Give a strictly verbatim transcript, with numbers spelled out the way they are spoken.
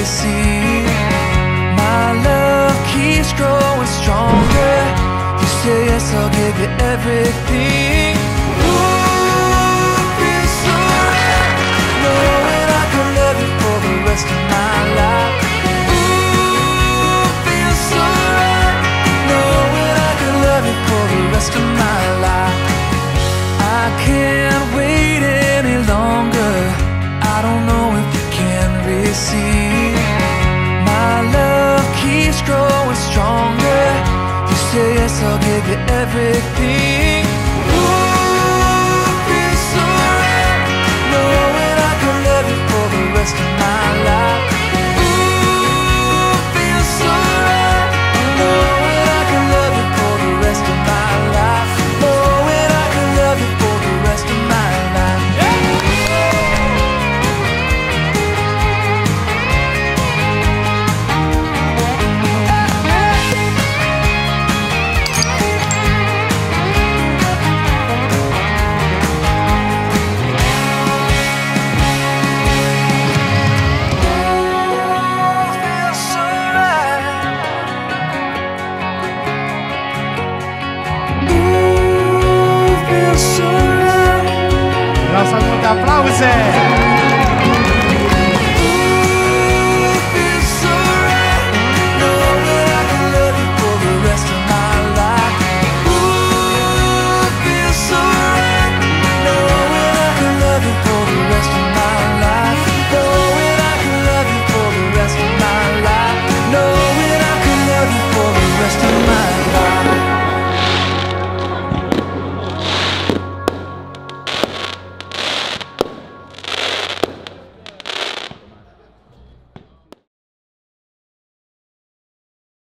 receive. My love keeps growing stronger. You say yes, I'll give you everything. Ooh, feels so right, knowing I can love you for the rest of my life. Ooh, feels so right, knowing I can love you for the rest of my life. I can't wait any longer. I don't know if you can receive. My love keeps growing stronger. You say yes, I'll give you everything.